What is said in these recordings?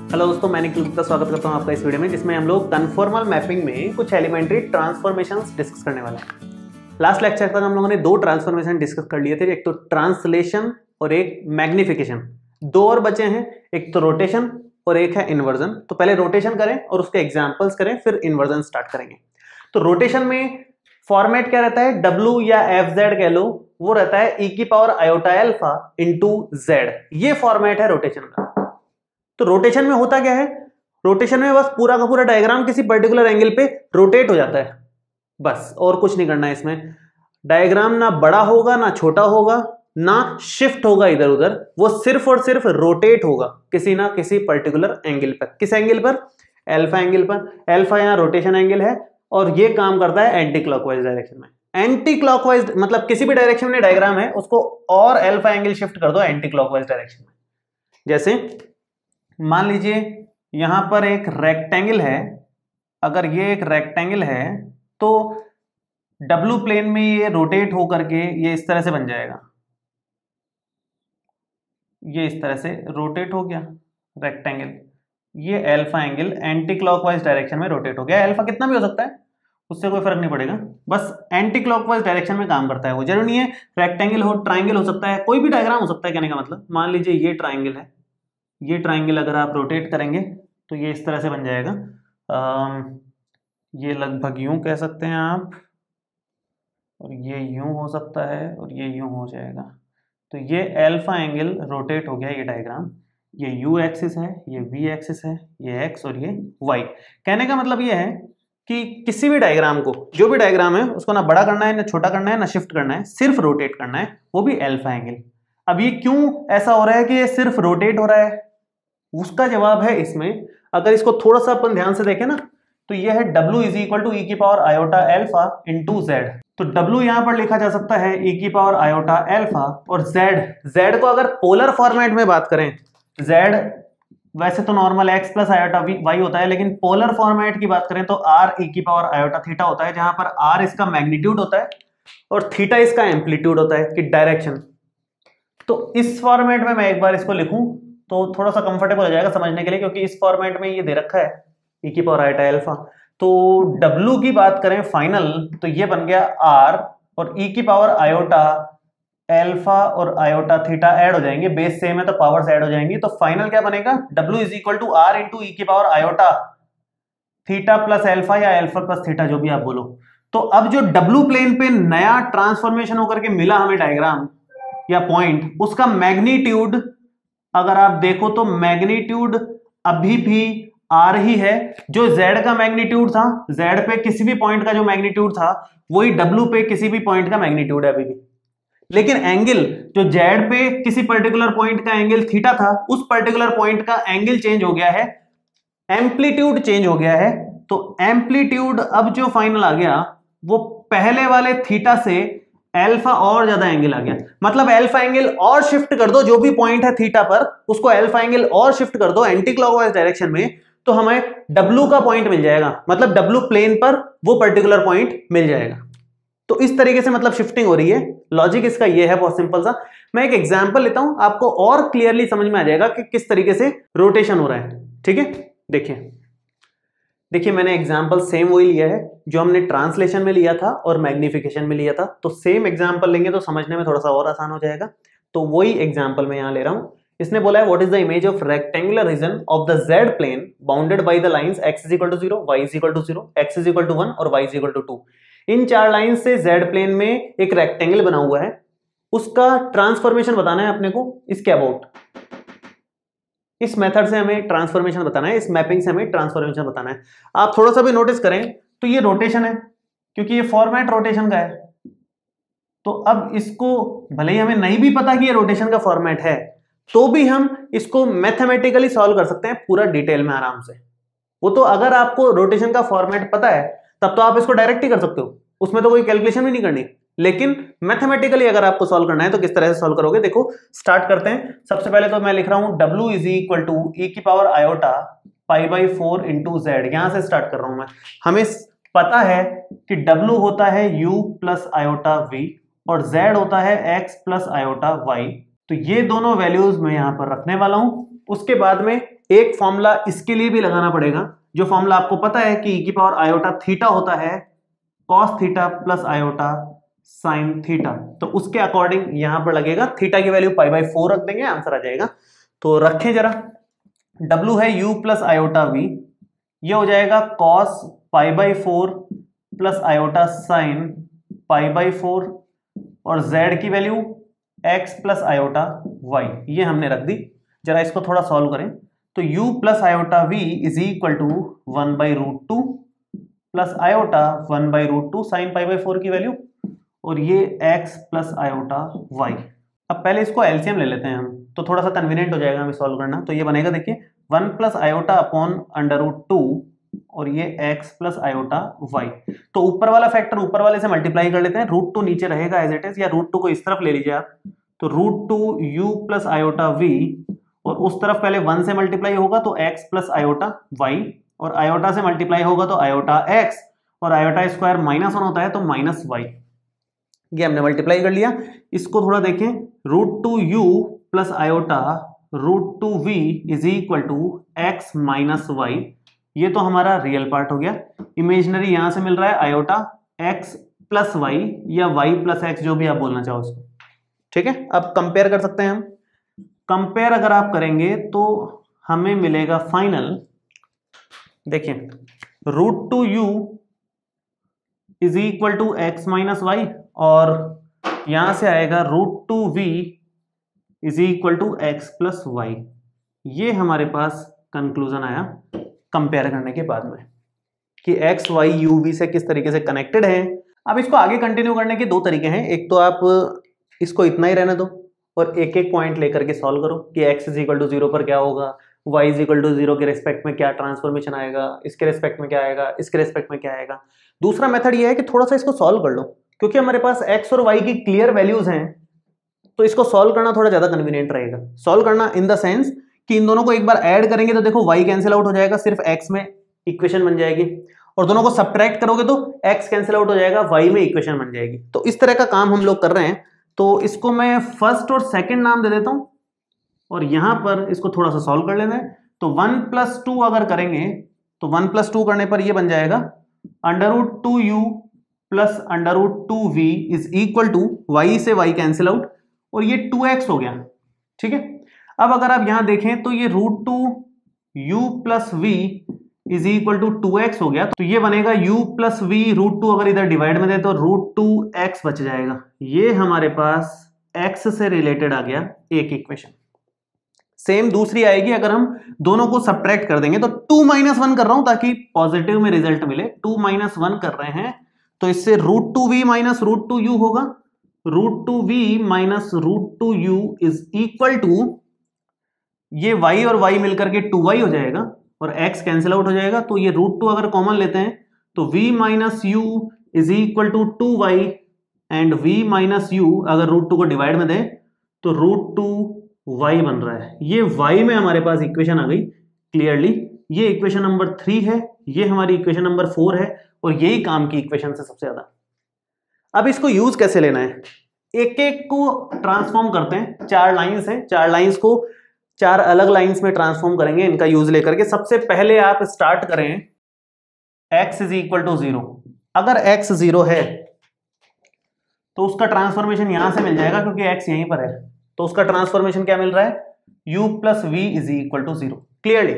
Hello दोस्तों, मैं निखिल गुप्ता स्वागत करता हूं आपका इस वीडियो में, जिसमें हम लोग कन्फॉर्मल मैपिंग में कुछ एलिमेंट्री ट्रांसफॉर्मेशंस डिस्कस करने वाले हैं। लास्ट लेक्चर तक हम लोगों ने दो ट्रांसफॉर्मेशन डिस्कस कर लिए थे, एक तो ट्रांसलेशन और एक मैग्निफिकेशन। दो और बचे हैं, एक तो रोटेशन और एक है इन्वर्जन। तो पहले रोटेशन करें और उसके एग्जाम्पल्स करें, फिर इन्वर्जन स्टार्ट करेंगे। तो रोटेशन में फॉर्मेट क्या रहता है, डब्ल्यू या एफ जेड कह लो, वो रहता है e की power iota alpha into Z. ये फॉर्मेट है रोटेशन का। तो रोटेशन में होता क्या है, रोटेशन में बस पूरा का पूरा डायग्राम किसी पर्टिकुलर एंगल पे रोटेट हो जाता है, बस, और कुछ नहीं करना है इसमें। डायग्राम ना बड़ा होगा ना छोटा होगा ना शिफ्ट होगा इधर उधर, वो सिर्फ और सिर्फ रोटेट होगा किसी ना किसी पर्टिकुलर एंगल पर। किस एंगल पर? एल्फा एंगल पर। एल्फा यहां रोटेशन एंगल है और ये काम करता है एंटी क्लॉकवाइज डायरेक्शन में। एंटी क्लॉकवाइज मतलब किसी भी डायरेक्शन में डायग्राम है उसको और एल्फा एंगल शिफ्ट कर दो एंटी क्लॉकवाइज डायरेक्शन में। जैसे मान लीजिए यहां पर एक रेक्टेंगल है, अगर ये एक रेक्टेंगल है तो डब्ल्यू प्लेन में ये रोटेट होकर के ये इस तरह से बन जाएगा। ये इस तरह से रोटेट हो गया रेक्टेंगल। ये alpha angle anti clockwise direction में रोटेट हो गया। एल्फा कितना भी हो सकता है, उससे कोई फर्क नहीं पड़ेगा, बस एंटी क्लॉकवाइज डायरेक्शन में काम करता है वो। जरूरी नहीं है रेक्टेंगल हो, ट्राइंगल हो सकता है, कोई भी डायग्राम हो सकता है। कहने का मतलब, मान लीजिए ये ट्राइंगल है, ये ट्राइंगल अगर आप रोटेट करेंगे तो ये इस तरह से बन जाएगा। ये लगभग यूं कह सकते हैं आप, और ये यूं हो सकता है और ये यूं हो जाएगा। तो ये एल्फा एंगल रोटेट हो गया ये डायग्राम। ये यू एक्सिस है, ये वी एक्सिस है, ये एक्स और ये वाई। कहने का मतलब ये है कि किसी भी डायग्राम को, जो भी डायग्राम है उसको ना बड़ा करना है ना छोटा करना है ना शिफ्ट करना है, सिर्फ रोटेट करना है, वो भी एल्फा एंगल। अब ये क्यों ऐसा हो रहा है कि ये सिर्फ रोटेट हो रहा है, उसका जवाब है इसमें। अगर इसको थोड़ा सा अपन ध्यान से देखें ना, तो ये है W is equal to e की power iota alpha into Z. तो W यहां पर लिखा जा सकता है e की पावर आयोटा एल्फा, और Z को अगर पोलर फॉर्मेट में बात करें, Z वैसे तो normal x plus iota y होता है, लेकिन पोलर फॉर्मेट की बात करें तो R e की पावर आयोटा थीटा होता है, जहां पर R इसका मैग्नीट्यूड होता है और थीटा इसका एम्पलीट्यूड होता है कि डायरेक्शन। तो इस फॉर्मेट में मैं एक बार इसको लिखूं तो थोड़ा सा कंफर्टेबल हो जाएगा समझने के लिए, क्योंकि इस फॉर्मेट में ये दे रखा है e की पावर आयोटा एल्फा। तो W की बात करें फाइनल, तो ये बन गया R, और e की पावर आयोटा एल्फा और आयोटा थीटा ऐड हो जाएंगे, बेस सेम है तो पावर्स ऐड हो जाएंगी। तो फाइनल क्या बनेगा, W is equal to R into e की power iota theta plus alpha या एल्फा प्लस थीटा, जो भी आप बोलो। तो अब जो W प्लेन पे नया ट्रांसफॉर्मेशन होकर के मिला हमें डायग्राम या पॉइंट, उसका मैग्नीट्यूड अगर आप देखो तो मैग्नीट्यूड अभी भी R ही है। जो Z का मैग्नीट्यूड था, Z पे किसी भी पॉइंट का जो मैग्नीट्यूड था, वही W पे किसी भी पॉइंट का मैग्नीट्यूड है अभी भी। लेकिन एंगल जो Z पे किसी पर्टिकुलर पॉइंट का एंगल थीटा था, उस पर्टिकुलर पॉइंट का एंगल चेंज हो गया है, एम्पलीट्यूड चेंज हो गया है। तो एम्पलीट्यूड अब जो फाइनल आ गया वो पहले वाले थीटा से एल्फा और ज्यादा एंगल आ गया। मतलब एल्फा एंगल और शिफ्ट कर दो, जो भी पॉइंट है थीटा पर उसको एल्फा एंगल और शिफ्ट कर दो एंटी क्लॉकवाइज डायरेक्शन में, तो हमें W का पॉइंट मिल जाएगा। मतलब W प्लेन पर वो पर्टिकुलर पॉइंट मिल जाएगा। तो इस तरीके से मतलब शिफ्टिंग हो रही है। लॉजिक इसका ये है, बहुत सिंपल सा। मैं एक एग्जांपल लेता हूं, आपको और क्लियरली समझ में आ जाएगा कि किस तरीके से रोटेशन हो रहा है। ठीक है, देखिए मैंने एग्जाम्पल सेम वही लिया है जो हमने ट्रांसलेशन में लिया था और मैग्निफिकेशन में लिया था। तो सेम एग्जाम्पल लेंगे तो समझने में थोड़ा सा और आसान हो जाएगा। तो वही एग्जाम्पल मैं यहां ले रहा हूं। इसने बोला है what is the image of rectangular region of the Z plane bounded by the lines x is equal to 0, y is equal to 0, x is equal to 1 और y इज इक्वल टू 2। इन चार line से Z plane में एक rectangle बना हुआ है, उसका ट्रांसफॉर्मेशन बताना है अपने को। इसके अबाउट इस मेथड से हमें ट्रांसफॉर्मेशन बताना है, इस मैपिंग से हमें ट्रांसफॉर्मेशन बताना है। आप थोड़ा सा भी नोटिस करें तो ये रोटेशन है, क्योंकि ये फॉर्मेट रोटेशन का है। तो अब इसको भले ही हमें नहीं भी पता कि ये रोटेशन का फॉर्मेट है, तो भी हम इसको मैथमेटिकली सॉल्व कर सकते हैं पूरा डिटेल में आराम से। वो तो अगर आपको रोटेशन का फॉर्मेट पता है तब तो आप इसको डायरेक्ट ही कर सकते हो, उसमें तो कोई कैलकुलेशन भी नहीं करनी। लेकिन मैथमेटिकली अगर आपको सॉल्व करना है तो किस तरह से सॉल्व करोगे, देखो स्टार्ट करते हैं। सबसे पहले तो मैं लिख रहा हूं W is equal to e की power iota pi by 4 into Z. यहां से स्टार्ट कर रहा हूं मैं। हमें पता है कि W होता है U प्लस आयोटा V और Z होता है X प्लस आयोटा Y। तो ये दोनों वैल्यूज मैं यहां पर रखने वाला हूं। उसके बाद में एक फॉर्मूला इसके लिए भी लगाना पड़ेगा, जो फॉर्मूला आपको पता है कि e की पावर आयोटा थीटा होता है cos theta plus iota sine theta, तो उसके अकॉर्डिंग यहां पर लगेगा। थीटा की वैल्यू π/4 रख देंगे, आंसर आ जाएगा। तो रखें जरा, W है u प्लस आयोटा v, ये हो जाएगा cos π/4 प्लस आयोटा साइन π/4, और z की value x plus iota y, ये हमने रख दी। जरा इसको थोड़ा सॉल्व करें, तो u plus iota v is equal to 1/√2 plus iota 1/√2 sine π/4 की वैल्यू, और ये x प्लस आयोटा y। अब पहले इसको एलसीएम ले लेते हैं हम, तो थोड़ा सा कन्वीनियंट हो जाएगा हमें सॉल्व करना। तो ये बनेगा, देखिए 1 प्लस आयोटा अपॉन √2 और ये x प्लस आयोटा y। तो ऊपर वाला फैक्टर ऊपर वाले से मल्टीप्लाई कर लेते हैं, √2 नीचे रहेगा एज इट इज, या √2 को इस तरफ ले लीजिए आप, तो √2 u प्लस आयोटा v, और उस तरफ पहले 1 से मल्टीप्लाई होगा तो x प्लस आयोटा y, और आयोटा से मल्टीप्लाई होगा तो आयोटा x, और आयोटा स्क्वायर -1 होता है तो -y। ये हमने मल्टीप्लाई कर लिया। इसको थोड़ा देखें, √2u plus iota √2v is equal to x minus y, ये तो हमारा रियल पार्ट हो गया। इमेजिनरी यहां से मिल रहा है आयोटा x प्लस y या y प्लस x, जो भी आप बोलना चाहो उसको, ठीक है। अब कंपेयर कर सकते हैं हम। कंपेयर अगर आप करेंगे तो हमें मिलेगा फाइनल, देखिए √2u is equal to x minus y, और यहां से आएगा √2v is equal to x plus y. ये हमारे पास कंक्लूजन आया कंपेयर करने के बाद में कि x y u v से किस तरीके से कनेक्टेड है। अब इसको आगे कंटिन्यू करने के दो तरीके हैं, एक तो आप इसको इतना ही रहने दो और एक एक पॉइंट लेकर के सॉल्व करो कि x इज इक्वल टू 0 पर क्या होगा, y इज इक्वल टू 0 के रेस्पेक्ट में क्या ट्रांसफॉर्मेशन आएगा, इसके रेस्पेक्ट में क्या आएगा, इसके रेस्पेक्ट में क्या आएगा। दूसरा मेथड ये है कि थोड़ा सा इसको सॉल्व कर लो, क्योंकि हमारे पास x और y की क्लियर वैल्यूज हैं, तो इसको सॉल्व करना थोड़ा ज्यादा कन्वीनियंट रहेगा। सॉल्व करना इन द सेंस कि इन दोनों को एक बार ऐड करेंगे तो देखो y कैंसिल आउट हो जाएगा, सिर्फ x में इक्वेशन बन जाएगी, और दोनों को सब्ट्रैक्ट करोगे तो x कैंसिल आउट हो जाएगा, y में इक्वेशन बन जाएगी। तो इस तरह का काम हम लोग कर रहे हैं। तो इसको मैं फर्स्ट और सेकंड नाम दे देता हूं, और यहां पर इसको थोड़ा सा सॉल्व कर लेना है। तो 1+2 अगर करेंगे तो 1+2 करने पर ये बन जाएगा √2u plus √2v is equal to y से y कैंसिल आउट, और ये 2x हो गया, ठीक है। अब अगर आप यहां देखें तो ये √2u plus v is equal to 2x हो गया, तो ये बनेगा u प्लस v √2 अगर इधर डिवाइड में दे तो √2x बच जाएगा। ये हमारे पास x से रिलेटेड आ गया एक इक्वेशन। सेम दूसरी आएगी अगर हम दोनों को सब्ट्रैक्ट कर देंगे, तो 2-1 कर रहा हूं ताकि पॉजिटिव में रिजल्ट मिले। 2-1 कर रहे हैं तो इससे √2v माइनस √2u होगा, √2v minus √2u is equal to, ये y और y मिलकर के 2y हो जाएगा और x कैंसिल आउट हो जाएगा। तो ये √2 अगर कॉमन लेते हैं तो v minus u is equal to 2y, and v minus u अगर √2 को डिवाइड में दें तो √2y बन रहा है। ये y में हमारे पास इक्वेशन आ गई क्लियरली। ये इक्वेशन नंबर 3 है, ये हमारी इक्वेशन नंबर 4 है, और यही काम की इक्वेशन से सबसे ज्यादा। अब इसको यूज कैसे लेना है, एक एक को ट्रांसफॉर्म करते हैं। 4 लाइंस हैं, 4 लाइंस को 4 अलग लाइंस में ट्रांसफॉर्म करेंगे इनका यूज लेकर के। सबसे पहले आप स्टार्ट करें x इज इक्वल टू 0। अगर x 0 है तो उसका ट्रांसफॉर्मेशन यहां से मिल जाएगा, क्योंकि x यहीं पर है, तो उसका ट्रांसफॉर्मेशन क्या मिल रहा है, u plus v is equal to 0। Clearly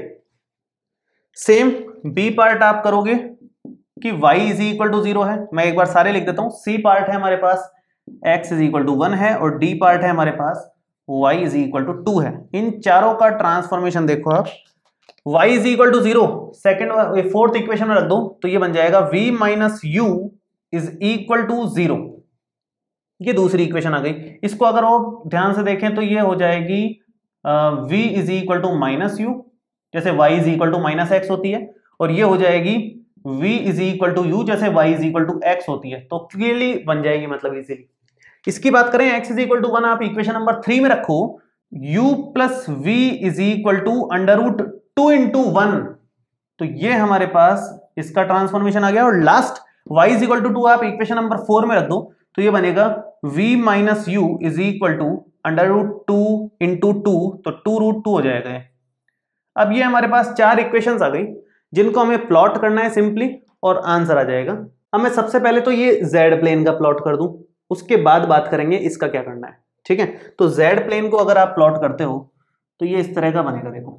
same b part आप करोगे कि y इज इक्वल टू 0 है। मैं एक बार सारे लिख देता हूं। c पार्ट है हमारे पास x इज इक्वल टू 1 है, और d पार्ट है हमारे पास y इज इक्वल टू 2 है। इन चारों का ट्रांसफॉर्मेशन देखो आप, y is equal to 0 second fourth equation में रख दो तो ये बन जाएगा v minus u is equal to 0। ये दूसरी इक्वेशन आ गई। इसको अगर वो ध्यान से देखें तो ये हो जाएगी v is equal to minus u, जैसे y is equal to minus x होती है, और ये हो जाएगी v is equal to u जैसे y is equal to x होती है। तो क्लियरली बन जाएगी, मतलब इजीली। इसकी बात करें x इज इक्वल टू 1, आप इक्वेशन नंबर 3 में रखो u plus v is equal to √2 into 1, तो ये हमारे पास इसका ट्रांसफॉर्मेशन आ गया। और last y is equal to 2 आप इक्वेशन नंबर 4 में रख दो तो ये बनेगा v minus u is equal to √2 into 2, तो 2√2 हो जाएगा। अब ये हमारे पास 4 इक्वेशंस आ गई जिनको हमें प्लॉट करना है सिंपली और आंसर आ जाएगा। अब मैं सबसे पहले तो ये जेड प्लेन का प्लॉट कर दूं, उसके बाद बात करेंगे इसका क्या करना है। ठीक है, तो जेड प्लेन को अगर आप प्लॉट करते हो तो ये इस तरह का बनेगा। देखो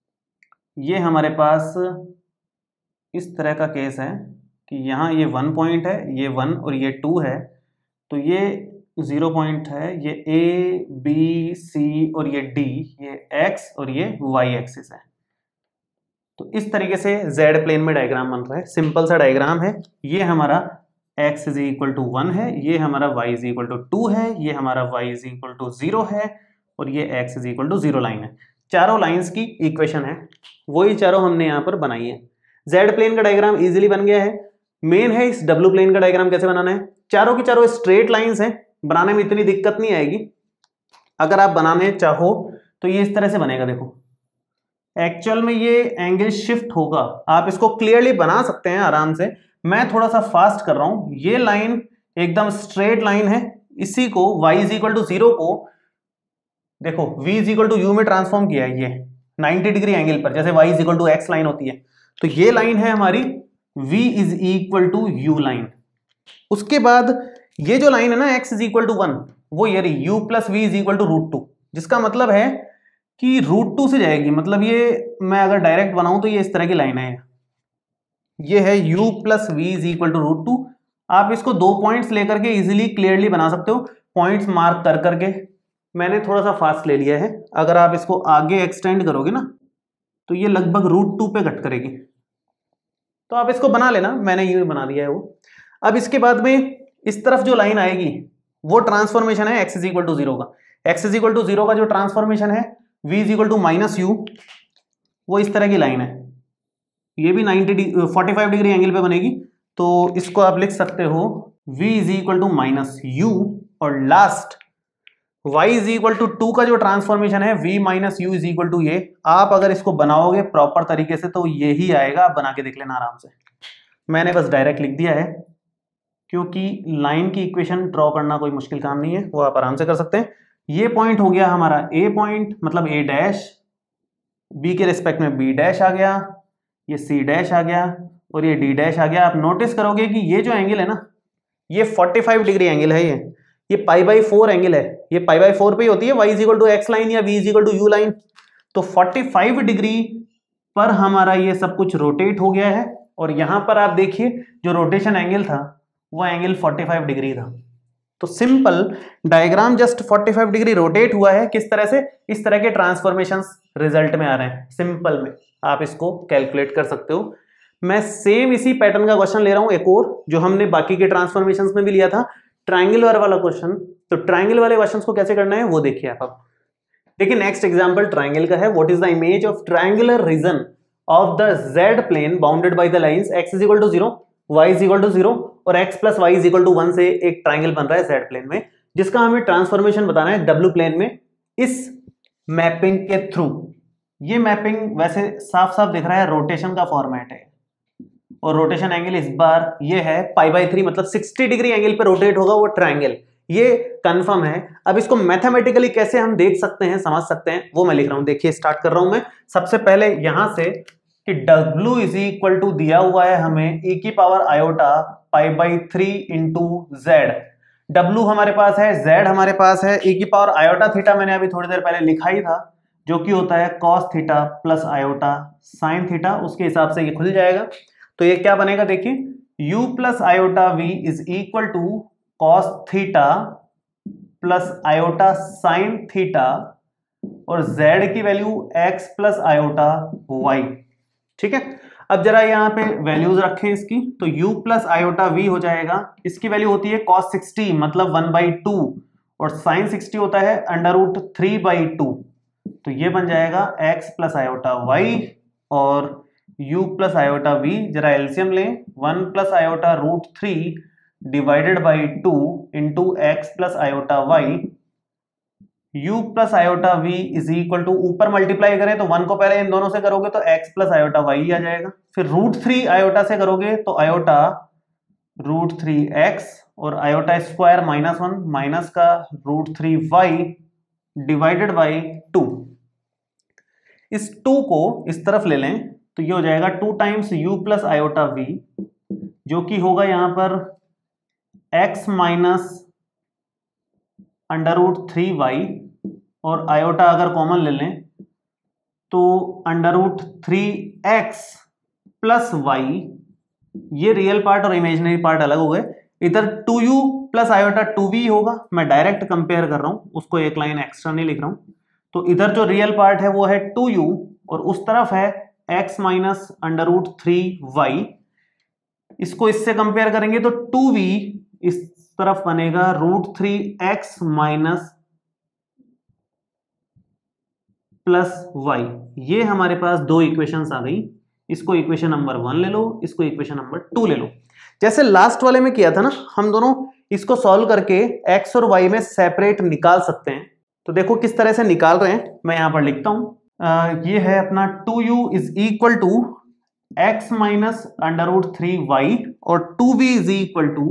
ये हमारे पास इस तरह का केस है कि यहाँ ये 1 पॉइंट है, ये 1 और ये 2 है, तो ये 0 पॉइंट है, ये ए बी सी और ये डी, ये एक्स और ये वाई एक्सिस है। तो इस तरीके से जेड प्लेन में डायग्राम बन रहा है, सिंपल सा डायग्राम है। ये हमारा x इज इक्वल टू 1 है, ये हमारा y इज इक्वल टू 2 है, ये हमारा y इज इक्वल टू 0 है और ये x is equal to 0 line है। चारों लाइंस की इक्वेशन है, वही चारों हमने यहाँ पर बनाई है। जेड प्लेन का डायग्राम इजीली बन गया है। मेन है इस डब्ल्यू प्लेन का डायग्राम कैसे बनाना है। चारों की चारों स्ट्रेट लाइंस हैं, बनाने में इतनी दिक्कत नहीं आएगी। अगर आप बनाने चाहो तो ये इस तरह से बनेगा। देखो एक्चुअल में ये एंगल शिफ्ट होगा, आप इसको क्लियरली बना सकते हैं आराम से। मैं थोड़ा सा फास्ट कर रहा हूं। ये लाइन एकदम स्ट्रेट लाइन है, इसी को y इज इक्वल टू 0 को देखो v is equal to u में ट्रांसफॉर्म किया है, ये 90 डिग्री एंगल पर, जैसे y is equal to x line होती है। तो ये लाइन है हमारी v is equal to u line. उसके बाद ये जो लाइन है ना x इज इक्वल टू 1, वो ये रही u plus v is equal to √2, जिसका मतलब है कि √2 से जाएगी। मतलब ये मैं अगर डायरेक्ट बनाऊं तो ये इस तरह की लाइन है, ये है u plus v is equal to √2। आप इसको 2 पॉइंट्स लेकर के इजीली क्लियरली बना सकते हो, पॉइंट्स मार्क कर करके। मैंने थोड़ा सा फास्ट ले लिया है, अगर आप इसको आगे एक्सटेंड करोगे ना तो ये लगभग √2 पे कट करेगी। तो आप इसको बना लेना, मैंने ये बना दिया है वो। अब इसके बाद में इस तरफ जो लाइन आएगी वो ट्रांसफॉर्मेशन है x इज इक्वल टू 0 का। x इज इक्वल टू 0 का जो ट्रांसफॉर्मेशन है v is equal to minus u, वो इस तरह की लाइन है। ये भी 45 डिग्री एंगल पे बनेगी। तो इसको आप लिख सकते हो v is equal to minus u, और last y is equal to 2 का जो ट्रांसफॉर्मेशन है v minus u is equal to ये। आप अगर इसको बनाओगे प्रॉपर तरीके से तो ये ही आएगा, आप बना के देख लेना आराम से। मैंने बस डायरेक्ट लिख दिया है, क्योंकि लाइन की इक्वेशन ड्रॉ करना कोई मुश्किल काम नहीं है, वो आप आराम से कर सकते हैं। ये पॉइंट हो गया हमारा a पॉइंट, मतलब a डैश, b के रिस्पेक्ट में b डैश आ गया, ये c डैश आ गया और ये d डैश आ गया। आप नोटिस करोगे कि ये जो एंगल है ना, ये 45 डिग्री एंगल है, ये π/4 एंगल है, ये π/4 पे ही होती है y is equal to x line या v is equal to u line. तो 45 डिग्री पर हमारा ये सब कुछ रोटेट हो गया है, और यहां पर आप देखिए जो रोटेशन एंगल था वो एंगल 45 डिग्री था। तो simple diagram just 45 degree rotate हुआ है। किस तरह से, इस तरह के ट्रांसफॉर्मेशंस रिजल्ट में आ रहे हैं। सिंपल में आप इसको कैलकुलेट कर सकते हो। मैं सेम इसी पैटर्न का क्वेश्चन ले रहा हूं, एक और जो हमने बाकी के ट्रांसफॉर्मेशंस में भी लिया था, ट्रायंगुलर वाला क्वेश्चन। तो ट्रायंगल वाले क्वेश्चंस को कैसे करना है वो देखिए आप। अब देखिए नेक्स्ट एग्जांपल ट्रायंगल का है। What is the image of triangular region of the Z plane bounded by the lines x is equal to 0, y is equal to 0 और x plus y is equal to 1 से एक triangle बन रहा है Z plane में, जिसका हमें transformation बताना है डब्ल्यू प्लेन में इस मैपिंग के थ्रू। ये मैपिंग वैसे साफ साफ दिख रहा है रोटेशन का फॉर्मेट है, और रोटेशन एंगल इस बार ये है π/3, मतलब 60 डिग्री एंगल पे रोटेट होगा वो ट्रायंगल, ये कंफर्म है। अब इसको मैथमेटिकली कैसे हम देख सकते हैं, समझ सकते हैं, वो मैं लिख रहा हूं। देखिए स्टार्ट कर रहा हूं मैं सबसे पहले यहां से कि W इज इक्वल टू दिया हुआ है हमें e की power iota π/3 into Z. W हमारे पास है, Z हमारे पास है, e की पावर आयोटा थीटा मैंने अभी थोड़ी देर पहले लिखा ही था, जो कि होता है cos theta plus iota sine theta. उसके हिसाब से ये खुल जाएगा। तो ये क्या बनेगा देखिए, u plus iota v is equal to cos theta plus iota sine theta, और z की value x plus iota y। ठीक है, अब जरा यहाँ पे वैल्यूज रखें इसकी। तो u प्लस आयोटा v हो जाएगा, इसकी वैल्यू होती है cos 60 मतलब 1/2, और sin 60 होता है √3/2। तो ये बन जाएगा x प्लस आयोटा y और u प्लस आयोटा v। जरा एलसीएम लें, 1 plus iota √3 divided by 2 into x plus iota y। u plus iota v is equal to, ऊपर मल्टीप्लाई करें तो 1 को पहले इन दोनों से करोगे तो x प्लस आयोटा y आ जाएगा, फिर √3 आयोटा से करोगे तो आयोटा √3x और आयोटा स्क्वायर -1 माइनस का √3y डिवाइडेड बाई 2। इस 2 को इस तरफ ले लें तो ये हो जाएगा 2 times u plus iota v, जो कि होगा यहां पर x माइनस √3y, और आयोटा अगर कॉमन ले लें तो √3x प्लस y, ये रियल पार्ट और इमेजिनरी पार्ट अलग हो गए। इधर 2u प्लस आयोटा 2v होगा, मैं डायरेक्ट कंपेयर कर रहा हूं, उसको एक लाइन एक्स्ट्रा नहीं लिख रहा हूं। तो इधर जो रियल पार्ट है वो है 2u और उस तरफ है x माइनस √3y। इसको इससे कंपेयर करेंगे तो 2v इस तरफ बनेगा √3x माइनस प्लस y। ये हमारे पास दो इक्वेशंस आ गई। इसको इक्वेशन नंबर 1 ले लो, इसको इक्वेशन नंबर 2 ले लो। जैसे लास्ट वाले में किया था ना, हम दोनों इसको सॉल्व करके x और y में सेपरेट निकाल सकते हैं। तो देखो किस तरह से निकाल रहे हैं, मैं यहां पर लिखता हूं। ये है अपना 2u is equal to x minus √3y और 2v is equal to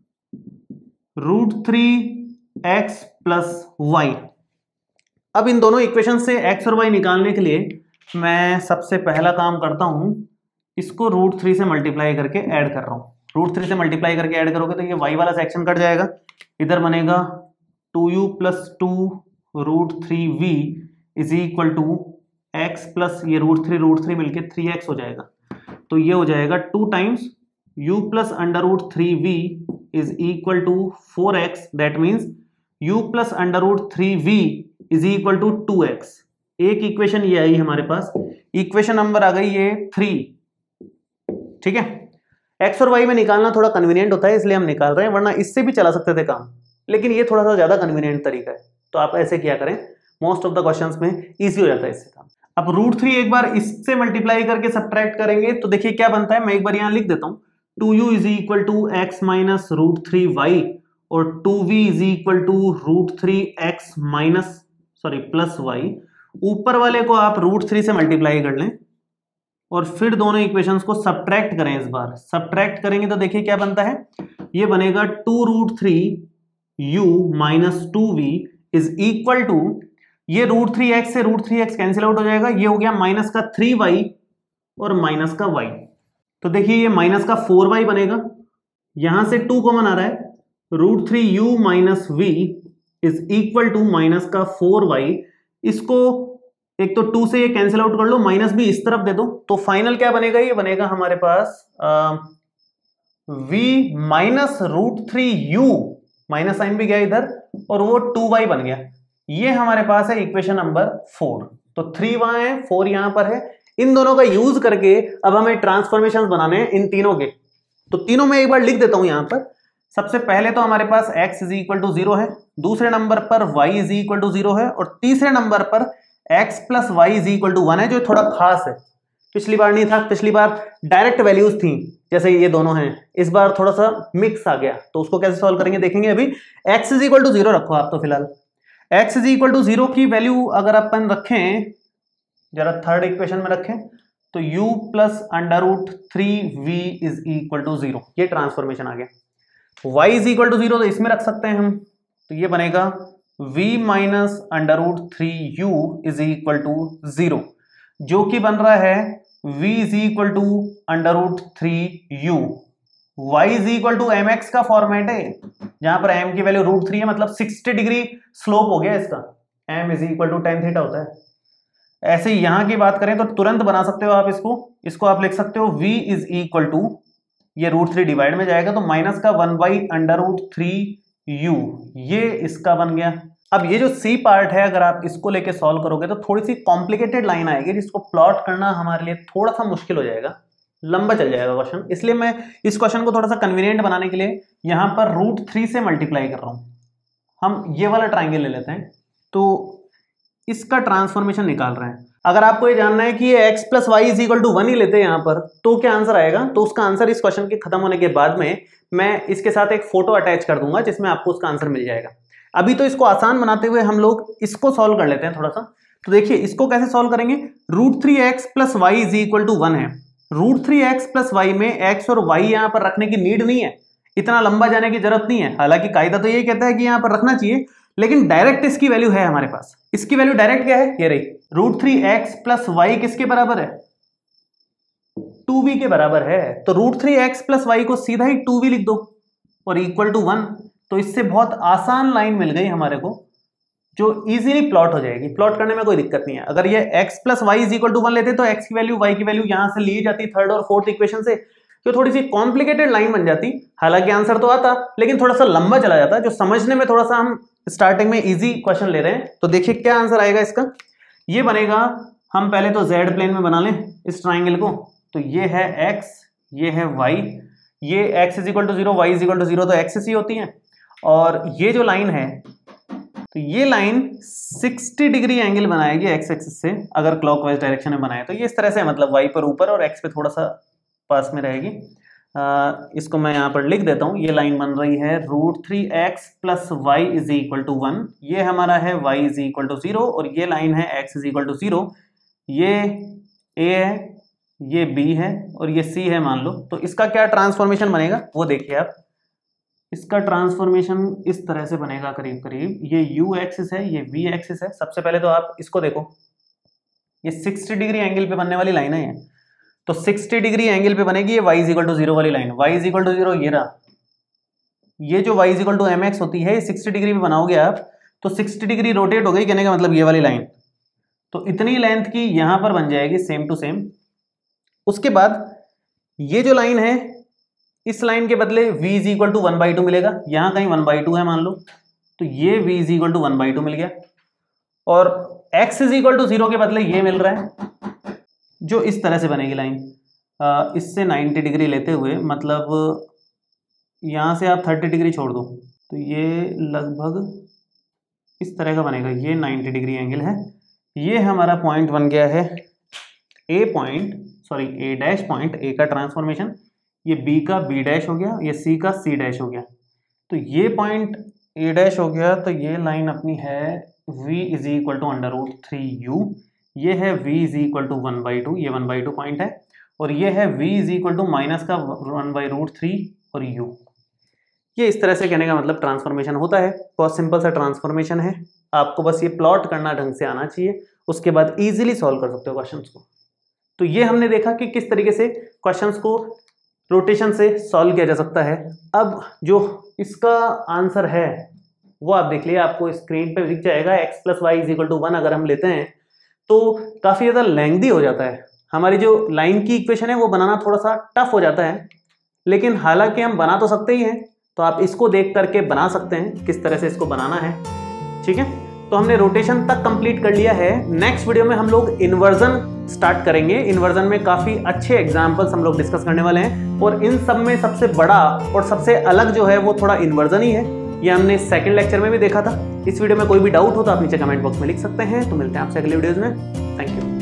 √3x plus y। अब इन दोनों इक्वेशन से x और y निकालने के लिए मैं सबसे पहला काम करता हूं, इसको √3 से मल्टीप्लाई करके ऐड कर रहा हूं। √3 से मल्टीप्लाई करके ऐड करोगे तो ये y वाला सेक्शन कट जाएगा, इधर बनेगा 2u plus 2 √3v is equal to x plus ये √3 मिलके 3x हो जाएगा। तो ये हो जाएगा 2 times u plus √3v is equal to 4x, that means u plus √3v is equal to 2x। एक इक्वेशन ये आई हमारे पास, इक्वेशन नंबर आ गई ये 3। ठीक है, x और y में निकालना थोड़ा कन्वीनियंट होता है इसलिए हम निकाल रहे हैं, वरना इससे भी चला सकते थे काम, लेकिन ये थोड़ा सा ज्यादा कन्वीनियंट तरीका है। तो आप ऐसे किया करें, मोस्ट ऑफ द क्वेश्चंस में इजी हो जाता है इससे काम। अब √3 एक बार इससे मल्टीप्लाई करके सब्ट्रैक्ट करेंगे तो देखिए क्या बनता है, मैं एक बार यहां लिख देता हूं। 2u is equal to x minus √3y और 2v is equal to √3x minus plus y। ऊपर वाले को आप √3 से मल्टीप्लाई कर लें और फिर दोनों इक्वेशंस को सब्ट्रैक्ट करें। इस बार सब्ट्रैक्ट करेंगे तो देखिए क्या बनता है, ये बनेगा 2√3u minus 2v is equal to, ये √3x से √3x कैंसिल आउट हो जाएगा, ये हो गया माइनस का 3y और माइनस का y। तो देखिए ये माइनस का 4y बनेगा, यहां से 2 कॉमन आ रहा है, √3u minus v is equal to minus का 4y। इसको एक तो 2 से ये कैंसिल आउट कर लो, माइनस भी इस तरफ दे दो, तो फाइनल क्या बनेगा, ये बनेगा हमारे पास v minus √3u, minus sign भी गया इधर और वो 2y बन गया। ये हमारे पास है इक्वेशन नंबर 4। तो 3 वहां है, 4 यहां पर है। इन दोनों का यूज करके अब हमें ट्रांसफॉर्मेशंस बनाने हैं इन तीनों के, तो तीनों में एक बार लिख देता हूं यहां पर। सबसे पहले तो हमारे पास x इज इक्वल टू 0 है, दूसरे नंबर पर y इज इक्वल टू 0 है और तीसरे नंबर पर x plus y is equal to 1 है, जो थोड़ा खास है। पिछली बार नहीं था, पिछली बार डायरेक्ट वैल्यूज थी जैसे ये दोनों हैं, इस बार थोड़ा सा मिक्स आ गया, तो उसको कैसे सॉल्व करेंगे देखेंगे। अभी x इज इक्वल टू 0 रखो आप, तो फिलहाल x इज इक्वल टू 0 की वैल्यू अगर अपन रखें, जरा थर्ड इक्वेशन में रखें, तो u plus √3v is equal to 0, ये ट्रांसफॉर्मेशन आ गया। y इज इक्वल टू 0 तो इसमें रख सकते हैं हम, तो ये बनेगा v minus √3u is equal to 0, जो कि बन रहा है v is equal to √3u। y is equal to mx का फॉर्मेट है, जहां पर m की वैल्यू √3 है, मतलब 60 डिग्री स्लोप हो गया इसका, m is equal to tan theta होता है। ऐसे ही यहां की बात करें तो तुरंत बना सकते हो आप इसको आप लिख सकते हो v इज इक्वल टू, ये √3 डिवाइड में जाएगा तो माइनस का 1/√3u, ये इसका बन गया। अब ये जो c पार्ट है, अगर आप इसको लेके सॉल्व करोगे तो थोड़ी सी कॉम्प्लिकेटेड लाइन आएगी, जिसको प्लॉट करना हमारे लिए थोड़ा सा मुश्किल हो जाएगा, लंबा चल जाएगा क्वेश्चन। इसलिए मैं इस क्वेश्चन को थोड़ा सा कन्वीनियंट बनाने के लिए यहां पर √3 से मल्टीप्लाई कर रहा हूं। हम ये वाला ट्राइंगल ले लेते हैं, तो इसका ट्रांसफॉर्मेशन निकाल रहे हैं। अगर आपको ये जानना है कि ये x plus y is equal to 1 ही लेते हैं यहाँ पर, तो क्या आंसर आएगा, तो उसका आंसर इस क्वेश्चन के खत्म होने के बाद में मैं इसके साथ एक फोटो अटैच कर दूंगा, जिसमें आपको उसका आंसर मिल जाएगा। अभी तो इसको आसान बनाते हुए हम लोग इसको सॉल्व कर लेते हैं थोड़ा सा। तो देखिए इसको कैसे सॉल्व करेंगे, √3x plus y is equal to 1 है, √3x प्लस वाई में x और y यहाँ पर रखने की नीड नहीं है, इतना लंबा जाने की जरूरत नहीं है। हालांकि कायदा तो यही कहता है कि यहाँ पर रखना चाहिए, लेकिन डायरेक्ट इसकी वैल्यू है हमारे पास। इसकी वैल्यू डायरेक्ट क्या है, ये रही, √3x प्लस वाई किसके बराबर है, 2v के बराबर है। तो √3x प्लस वाई को सीधा ही 2v लिख दो और इक्वल टू 1। तो इससे बहुत आसान लाइन मिल गई हमारे को जो इजीली प्लॉट हो जाएगी। प्लॉट करने में कोई दिक्कत नहीं है। अगर ये x plus y is equal to 1 लेते तो x की वैल्यू y की वैल्यू यहां से ली जाती थर्ड और फोर्थ इक्वेशन से, तो थोड़ी सी कॉम्प्लिकेटेड लाइन बन जाती। हालांकि आंसर तो आता लेकिन थोड़ा सा लंबा चला जाता, जो समझने में थोड़ा सा हम स्टार्टिंग में इजी क्वेश्चन ले रहे हैं। तो देखिए क्या आंसर आएगा इसका। ये बनेगा, हम पहले तो z प्लेन में बना लें इस ट्राइंगल को। तो ये है x, ये है y, ये x is equal to 0, y is equal to 0, तो एक्सिस ही होती है। और ये जो लाइन है, तो ये लाइन 60 डिग्री एंगल बनाएगी एक्स एक्सिस से, अगर क्लॉकवाइज डायरेक्शन में बनाए तो ये इस तरह से, मतलब y पर ऊपर और x पे थोड़ा सा पास में रहेगी। इसको मैं यहाँ पर लिख देता हूँ। ये लाइन बन रही है √3x plus y is equal to 1, ये हमारा है y इज इक्वल टू 0, और ये लाइन है x इज इक्वल टू 0। ये a है, ये b है और ये c है मान लो। तो इसका क्या ट्रांसफॉर्मेशन बनेगा वो देखिए आप। इसका ट्रांसफॉर्मेशन इस तरह से बनेगा करीब करीब। ये u एक्सिस है, ये v एक्सिस है। सबसे पहले तो आप इसको देखो, ये 60 डिग्री एंगल पे बनने वाली लाइन है ये। तो 60 डिग्री एंगल पे बनेगी ये y इज इक्वल टू 0 वाली line. y is equal to 0 ये रहा। ये जो y is equal to mx होती है, 60 डिग्री पे बनाओगे आप तो 60 डिग्री रोटेट हो गई, कहने का मतलब ये वाली लाइन। तो इतनी लेंथ की यहां पर बन जाएगी सेम टू सेम। उसके बाद ये जो लाइन है, इस लाइन के बदले v इज इक्वल टू 1/2 मिलेगा। यहां कहीं 1/2 है मान लो, तो ये v इज इक्वल टू 1/2 मिल गया। और x इज इक्वल टू 0 के बदले ये मिल रहा है, जो इस तरह से बनेगी लाइन। इससे 90 डिग्री लेते हुए, मतलब यहाँ से आप 30 डिग्री छोड़ दो तो ये लगभग इस तरह का बनेगा। ये 90 डिग्री एंगल है। ये हमारा पॉइंट बन गया है a डैश पॉइंट, a का ट्रांसफॉर्मेशन, ये b का b डैश हो गया, ये c का c डैश हो गया। तो ये पॉइंट a डैश हो गया। तो ये लाइन अपनी है v is equal to √3u, ये है v इज इक्वल टू 1/2, ये 1/2 पॉइंट है। और ये है v is equal to minus का 1/√3 और u। ये इस तरह से कहने का मतलब ट्रांसफॉर्मेशन होता है। बहुत सिंपल सा ट्रांसफॉर्मेशन है, आपको बस ये प्लॉट करना ढंग से आना चाहिए, उसके बाद इजीली सॉल्व कर सकते हो क्वेश्चंस को। तो ये हमने देखा कि किस तरीके से क्वेश्चंस को रोटेशन से सॉल्व किया जा सकता है। अब जो इसका आंसर है वो आप देख लिए, आपको स्क्रीन पे दिख जाएगा। x plus y is equal to 1 अगर हम लेते हैं तो काफ़ी ज़्यादा लेंथी हो जाता है। हमारी जो लाइन की इक्वेशन है वो बनाना थोड़ा सा टफ हो जाता है, लेकिन हालांकि हम बना तो सकते ही हैं। तो आप इसको देख करके बना सकते हैं किस तरह से इसको बनाना है, ठीक है। तो हमने रोटेशन तक कंप्लीट कर लिया है। नेक्स्ट वीडियो में हम लोग इन्वर्जन स्टार्ट करेंगे। इन्वर्जन में काफ़ी अच्छे एग्जाम्पल्स हम लोग डिस्कस करने वाले हैं, और इन सब में सबसे बड़ा और सबसे अलग जो है वो थोड़ा इन्वर्जन ही है। ये हमने सेकंड लेक्चर में भी देखा था। इस वीडियो में कोई भी डाउट हो तो आप नीचे कमेंट बॉक्स में लिख सकते हैं। तो मिलते हैं आपसे अगले वीडियोज़ में। Thank you.